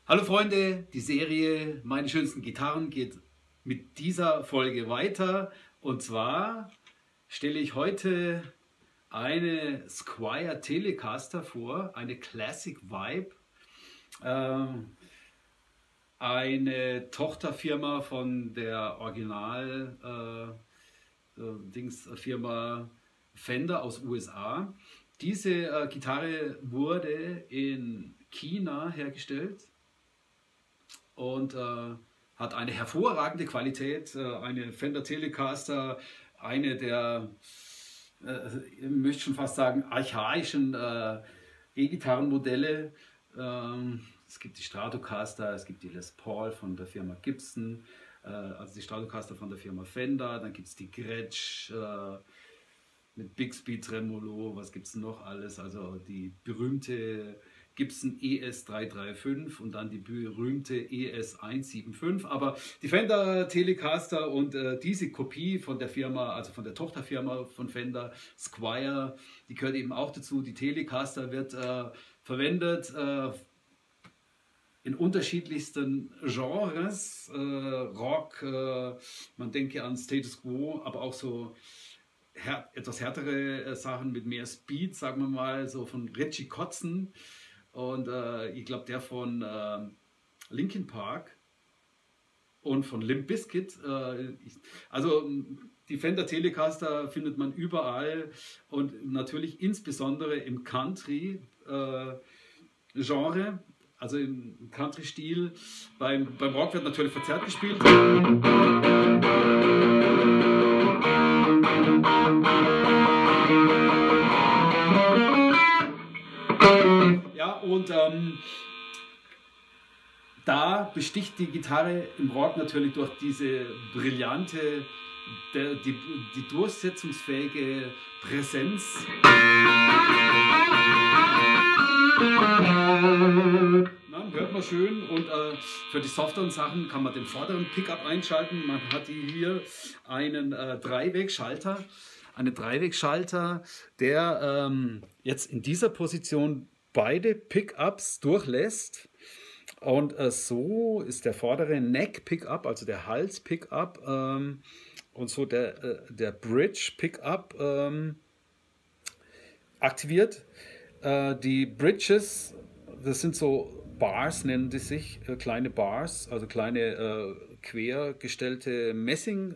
Hallo Freunde, die Serie Meine schönsten Gitarren geht mit dieser Folge weiter. Und zwar stelle ich heute eine Squier Telecaster vor, eine Classic Vibe, eine Tochterfirma von der Firma Fender aus USA. Diese Gitarre wurde in China hergestellt und hat eine hervorragende Qualität, eine Fender Telecaster, eine der, ich möchte schon fast sagen, archaischen E-Gitarrenmodelle. Es gibt die Stratocaster, es gibt die Les Paul von der Firma Gibson, also die Stratocaster von der Firma Fender, dann gibt es die Gretsch mit Bixby Tremolo, was gibt es noch alles, also die berühmte Gibson ES335 und dann die berühmte ES175. Aber die Fender Telecaster und diese Kopie von der Firma, also von der Tochterfirma von Fender, Squier, die gehört eben auch dazu. Die Telecaster wird verwendet in unterschiedlichsten Genres, Rock, man denke an Status Quo, aber auch so etwas härtere Sachen mit mehr Speed, sagen wir mal, so von Richie Kotzen. Und ich glaube, der von Linkin Park und von Limp Bizkit. Also die Fender Telecaster findet man überall und natürlich insbesondere im Country-Genre, also im Country-Stil. Beim Rock wird natürlich verzerrt gespielt. Ja, und da besticht die Gitarre im Rock natürlich durch diese brillante, die durchsetzungsfähige Präsenz. Na, hört man schön, und für die softeren Sachen kann man den vorderen Pickup einschalten. Man hat hier einen Dreiwegschalter. Einen Dreiwegschalter, der jetzt in dieser Position beide Pickups durchlässt. Und so ist der vordere Neck Pickup, also der Hals Pickup, und so der Bridge Pickup aktiviert. Die Bridges, das sind so Bars, nennen die sich, kleine Bars, also kleine quergestellte Messing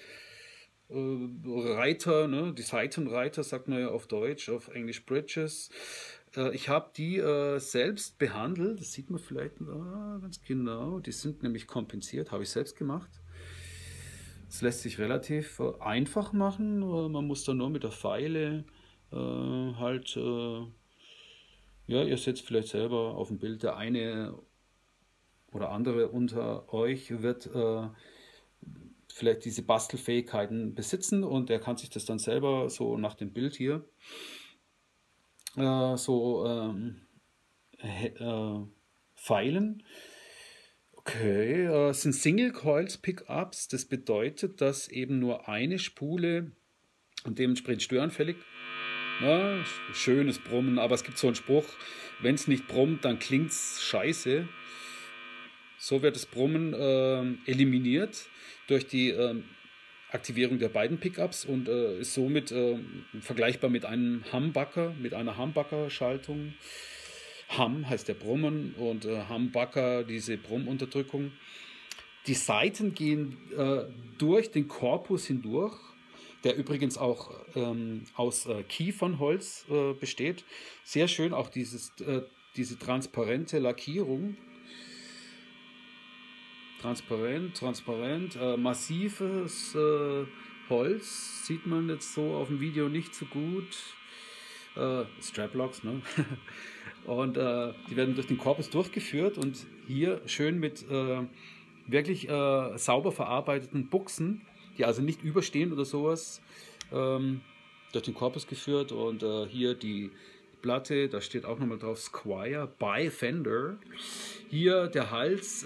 Reiter, ne? Die Seitenreiter sagt man ja auf Deutsch, auf Englisch Bridges. Ich habe die selbst behandelt, das sieht man vielleicht ganz genau, die sind nämlich kompensiert, habe ich selbst gemacht. Das lässt sich relativ einfach machen, man muss da nur mit der Feile ja, ihr seht vielleicht selber auf dem Bild, der eine oder andere unter euch wird vielleicht diese Bastelfähigkeiten besitzen und der kann sich das dann selber so nach dem Bild hier feilen. Okay, es sind Single Coils Pickups, das bedeutet, dass eben nur eine Spule und dementsprechend störanfällig. Ja, schönes Brummen, aber es gibt so einen Spruch, wenn es nicht brummt, dann klingt es scheiße. So wird das Brummen eliminiert durch die Aktivierung der beiden Pickups und ist somit vergleichbar mit einem Humbucker, mit einer Humbucker-Schaltung. Hum heißt der Brummen und Humbucker diese Brummunterdrückung. Die Saiten gehen durch den Korpus hindurch, der übrigens auch aus Kiefernholz besteht. Sehr schön auch diese transparente Lackierung. Transparent, massives Holz, sieht man jetzt so auf dem Video nicht so gut. Straplocks, ne? Und die werden durch den Korpus durchgeführt und hier schön mit wirklich sauber verarbeiteten Buchsen, die also nicht überstehen oder sowas, durch den Korpus geführt. Und hier die Platte, da steht auch nochmal drauf Squier by Fender. Hier der Hals,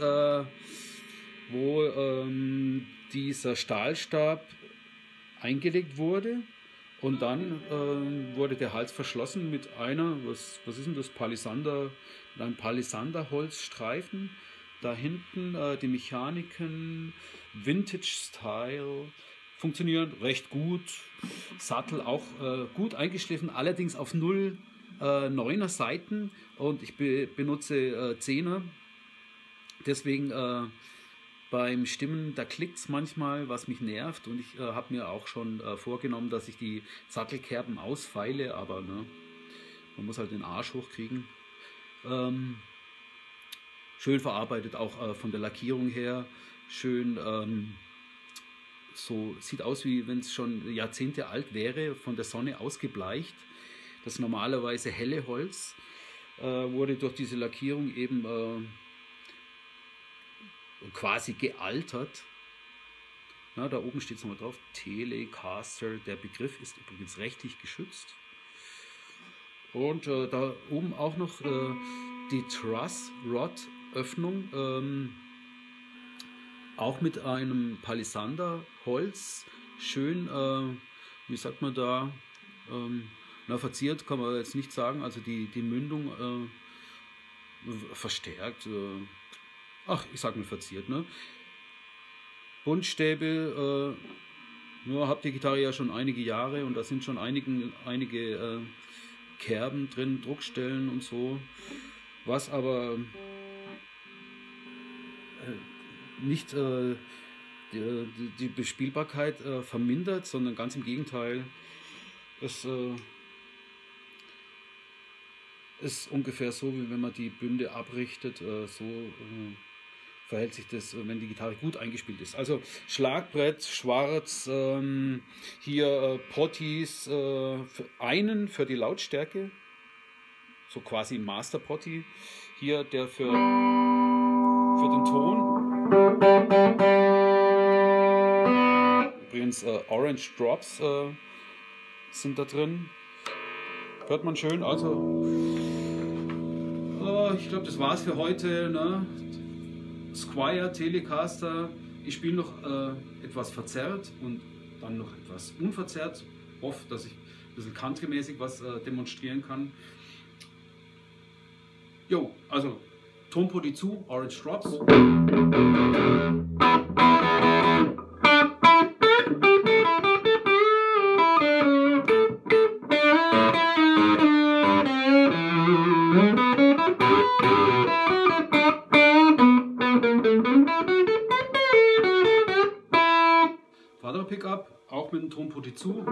wo dieser Stahlstab eingelegt wurde Und dann wurde der Hals verschlossen mit einer, was ist denn das, Palisander, mit einem Palisanderholzstreifen. Da hinten die Mechaniken, Vintage-Style, funktionieren recht gut. Sattel auch gut eingeschliffen, allerdings auf 0,9er Seiten und ich benutze 10er. Deswegen beim Stimmen, da klickt es manchmal, was mich nervt, und ich habe mir auch schon vorgenommen, dass ich die Sattelkerben ausfeile, aber ne, man muss halt den Arsch hochkriegen. Schön verarbeitet, auch von der Lackierung her, schön, so sieht aus, wie wenn es schon Jahrzehnte alt wäre, von der Sonne ausgebleicht. Das normalerweise helle Holz wurde durch diese Lackierung eben quasi gealtert. Na, da oben steht es nochmal drauf, Telecaster, der Begriff ist übrigens rechtlich geschützt. Und da oben auch noch die Truss-Rod-Öffnung, auch mit einem Palisander-Holz, schön, wie sagt man da, na, verziert kann man jetzt nicht sagen, also die Mündung verstärkt, ach, ich sag mal verziert, ne? Buntstäbe, nur habt die Gitarre ja schon einige Jahre und da sind schon einige Kerben drin, Druckstellen und so, was aber nicht die Bespielbarkeit vermindert, sondern ganz im Gegenteil. Es ist ungefähr so, wie wenn man die Bünde abrichtet, verhält sich das, wenn die Gitarre gut eingespielt ist. Also Schlagbrett, schwarz, hier Potties, einen für die Lautstärke, so quasi Master Potty, hier der für den Ton. Übrigens Orange Drops sind da drin. Hört man schön, also ich glaube, das war's für heute, ne? Squier, Telecaster, ich spiele noch etwas verzerrt und dann noch etwas unverzerrt. Hoffe, dass ich ein bisschen countrymäßig was demonstrieren kann. Jo, also Tonpodi zu, Orange Drops. Vater Pickup, auch mit dem Tonpodi zu.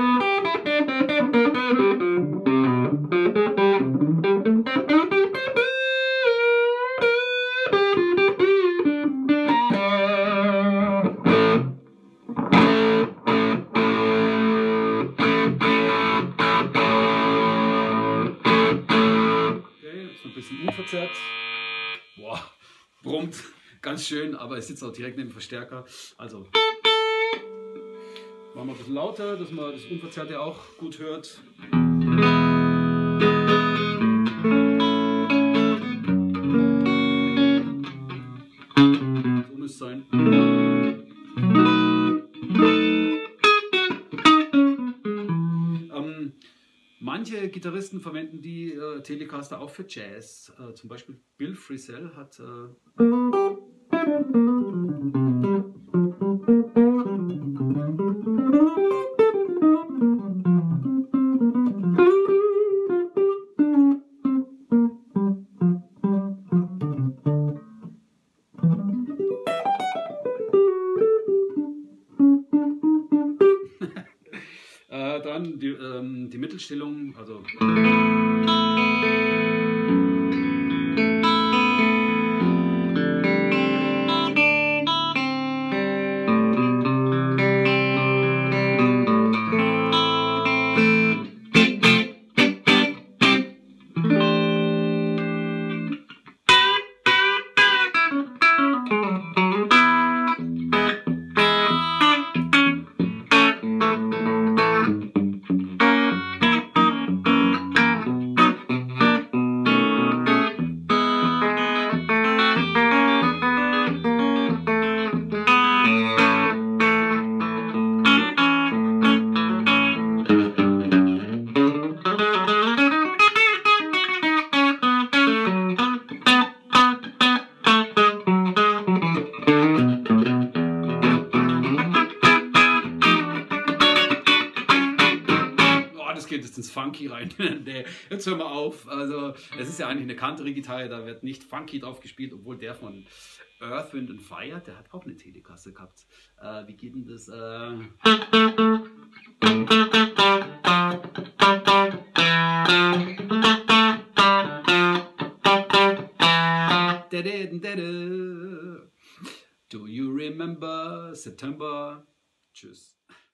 Unverzerrt. Boah, brummt ganz schön, aber es sitzt auch direkt neben dem Verstärker. Also machen wir ein bisschen lauter, dass man das Unverzerrte auch gut hört. So muss es sein. Manche Gitarristen verwenden die Telecaster auch für Jazz. Zum Beispiel Bill Frisell hat dann die Mittelstellung, also ins Funky rein. Nee, jetzt hör mal auf. Also, es ist ja eigentlich eine Country-Gitarre, da wird nicht Funky drauf gespielt, obwohl der von Earth, Wind and Fire, der hat auch eine Telecaster gehabt. Wie geht denn das? Do you remember September? Tschüss.